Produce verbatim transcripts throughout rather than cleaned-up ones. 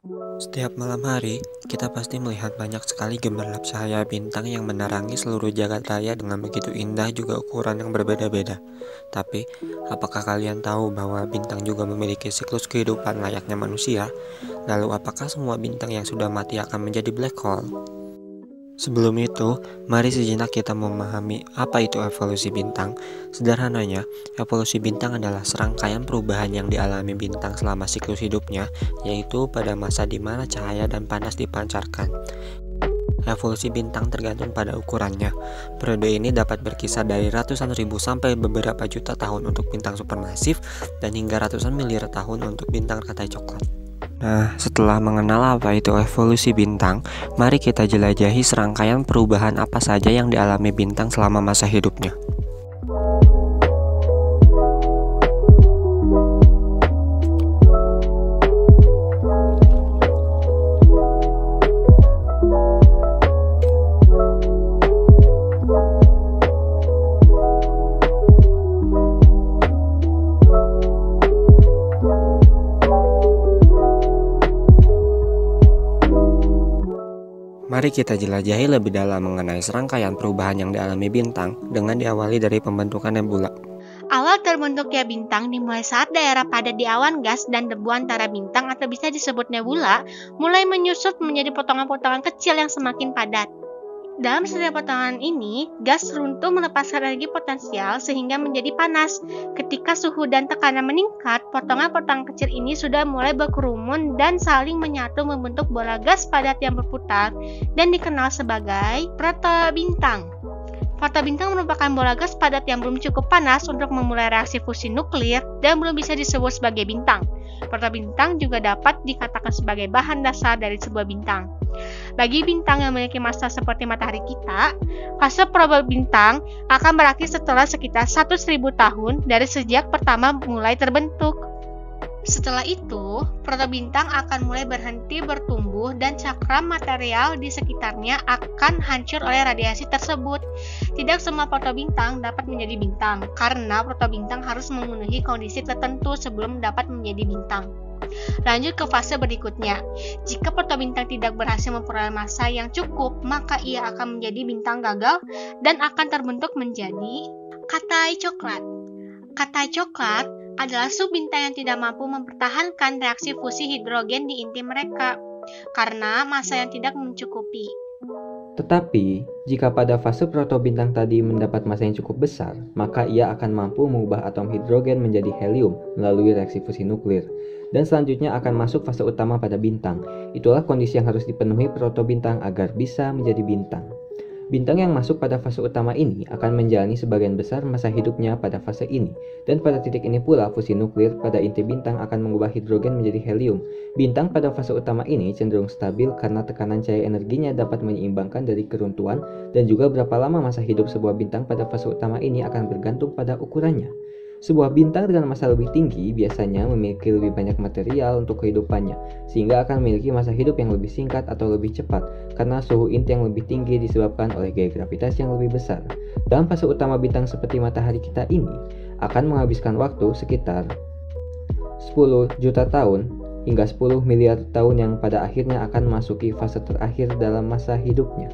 Setiap malam hari, kita pasti melihat banyak sekali gemerlap cahaya bintang yang menerangi seluruh jagat raya dengan begitu indah juga ukuran yang berbeda-beda. Tapi, apakah kalian tahu bahwa bintang juga memiliki siklus kehidupan layaknya manusia? Lalu apakah semua bintang yang sudah mati akan menjadi black hole? Sebelum itu, mari sejenak kita memahami apa itu evolusi bintang. Sederhananya, evolusi bintang adalah serangkaian perubahan yang dialami bintang selama siklus hidupnya, yaitu pada masa di mana cahaya dan panas dipancarkan. Evolusi bintang tergantung pada ukurannya. Periode ini dapat berkisar dari ratusan ribu sampai beberapa juta tahun untuk bintang supermasif dan hingga ratusan miliar tahun untuk bintang ratai coklat. Nah, setelah mengenal apa itu evolusi bintang, mari kita jelajahi serangkaian perubahan apa saja yang dialami bintang selama masa hidupnya. Mari kita jelajahi lebih dalam mengenai serangkaian perubahan yang dialami bintang dengan diawali dari pembentukan nebula. Awal terbentuknya bintang dimulai saat daerah padat di awan gas dan debu antara bintang atau bisa disebut nebula mulai menyusut menjadi potongan-potongan kecil yang semakin padat. Dalam setiap potongan ini, gas runtuh melepaskan energi potensial sehingga menjadi panas. Ketika suhu dan tekanan meningkat, potongan-potongan kecil ini sudah mulai berkerumun dan saling menyatu membentuk bola gas padat yang berputar dan dikenal sebagai protobintang. Protobintang merupakan bola gas padat yang belum cukup panas untuk memulai reaksi fusi nuklir dan belum bisa disebut sebagai bintang. Protobintang juga dapat dikatakan sebagai bahan dasar dari sebuah bintang. Bagi bintang yang memiliki massa seperti matahari kita, fase protobintang akan berakhir setelah sekitar seratus ribu tahun dari sejak pertama mulai terbentuk. Setelah itu, protobintang akan mulai berhenti bertumbuh dan cakram material di sekitarnya akan hancur oleh radiasi tersebut. Tidak semua protobintang dapat menjadi bintang, karena protobintang harus memenuhi kondisi tertentu sebelum dapat menjadi bintang. Lanjut ke fase berikutnya. Jika protobintang tidak berhasil memperoleh massa yang cukup, maka ia akan menjadi bintang gagal dan akan terbentuk menjadi katai coklat. Katai coklat adalah subbintang yang tidak mampu mempertahankan reaksi fusi hidrogen di inti mereka karena massa yang tidak mencukupi. Tetapi, jika pada fase protobintang tadi mendapat massa yang cukup besar, maka ia akan mampu mengubah atom hidrogen menjadi helium melalui reaksi fusi nuklir, dan selanjutnya akan masuk fase utama pada bintang. Itulah kondisi yang harus dipenuhi protobintang agar bisa menjadi bintang. Bintang yang masuk pada fase utama ini akan menjalani sebagian besar masa hidupnya pada fase ini, dan pada titik ini pula fusi nuklir pada inti bintang akan mengubah hidrogen menjadi helium. Bintang pada fase utama ini cenderung stabil karena tekanan cahaya energinya dapat menyeimbangkan dari keruntuhan, dan juga berapa lama masa hidup sebuah bintang pada fase utama ini akan bergantung pada ukurannya. Sebuah bintang dengan massa lebih tinggi biasanya memiliki lebih banyak material untuk kehidupannya, sehingga akan memiliki masa hidup yang lebih singkat atau lebih cepat, karena suhu inti yang lebih tinggi disebabkan oleh gaya gravitasi yang lebih besar. Dalam fase utama bintang seperti matahari kita ini, akan menghabiskan waktu sekitar sepuluh juta tahun hingga sepuluh miliar tahun yang pada akhirnya akan memasuki fase terakhir dalam masa hidupnya.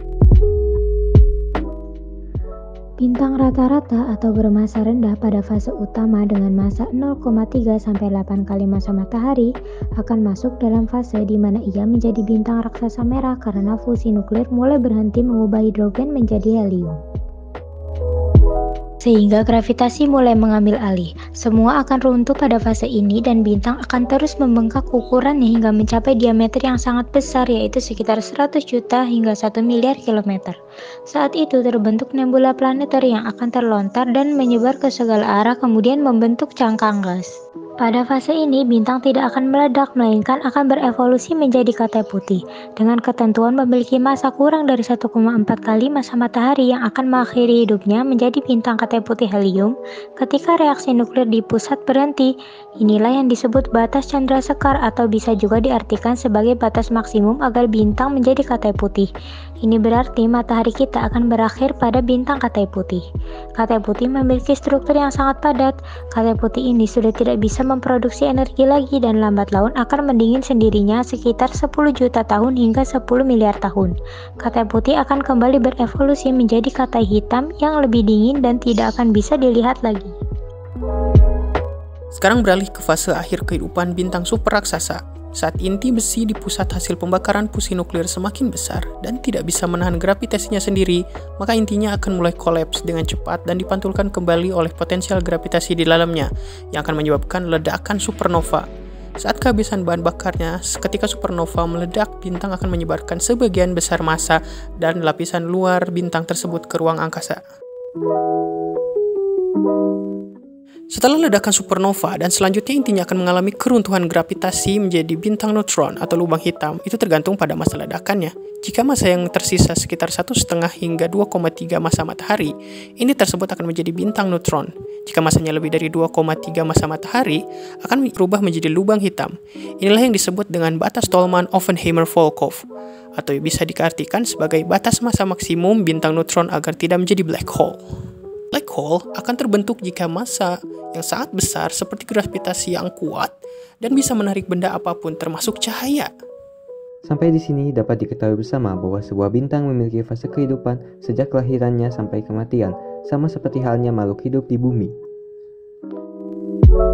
Bintang rata-rata atau bermassa rendah pada fase utama dengan massa nol koma tiga sampai delapan kali massa matahari akan masuk dalam fase di mana ia menjadi bintang raksasa merah karena fusi nuklir mulai berhenti mengubah hidrogen menjadi helium. Sehingga gravitasi mulai mengambil alih. Semua akan runtuh pada fase ini dan bintang akan terus membengkak ukurannya hingga mencapai diameter yang sangat besar, yaitu sekitar seratus juta hingga satu miliar kilometer. Saat itu terbentuk nebula planeter yang akan terlontar dan menyebar ke segala arah kemudian membentuk cangkang gas. Pada fase ini, bintang tidak akan meledak, melainkan akan berevolusi menjadi katai putih, dengan ketentuan memiliki massa kurang dari satu koma empat kali massa matahari yang akan mengakhiri hidupnya menjadi bintang katai putih helium ketika reaksi nuklir di pusat berhenti. Inilah yang disebut batas Chandrasekhar atau bisa juga diartikan sebagai batas maksimum agar bintang menjadi katai putih. Ini berarti matahari kita akan berakhir pada bintang katai putih. Katai putih memiliki struktur yang sangat padat. Katai putih ini sudah tidak bisa memproduksi energi lagi dan lambat laun akan mendingin sendirinya sekitar sepuluh juta tahun hingga sepuluh miliar tahun. Katai putih akan kembali berevolusi menjadi katai hitam yang lebih dingin dan tidak akan bisa dilihat lagi. Sekarang beralih ke fase akhir kehidupan bintang super raksasa. Saat inti besi di pusat hasil pembakaran fusi nuklir semakin besar dan tidak bisa menahan gravitasinya sendiri, maka intinya akan mulai kolaps dengan cepat dan dipantulkan kembali oleh potensial gravitasi di dalamnya yang akan menyebabkan ledakan supernova. Saat kehabisan bahan bakarnya, ketika supernova meledak, bintang akan menyebarkan sebagian besar massa dan lapisan luar bintang tersebut ke ruang angkasa. Setelah ledakan supernova dan selanjutnya intinya akan mengalami keruntuhan gravitasi menjadi bintang neutron atau lubang hitam, itu tergantung pada masa ledakannya. Jika massa yang tersisa sekitar satu koma lima hingga dua koma tiga massa matahari, ini tersebut akan menjadi bintang neutron. Jika massanya lebih dari dua koma tiga massa matahari, akan berubah menjadi lubang hitam. Inilah yang disebut dengan batas Tolman-Oppenheimer-Volkoff, atau bisa diartikan sebagai batas massa maksimum bintang neutron agar tidak menjadi black hole. Black hole akan terbentuk jika massa yang sangat besar seperti gravitasi yang kuat dan bisa menarik benda apapun termasuk cahaya. Sampai di sini dapat diketahui bersama bahwa sebuah bintang memiliki fase kehidupan sejak kelahirannya sampai kematian, sama seperti halnya makhluk hidup di bumi.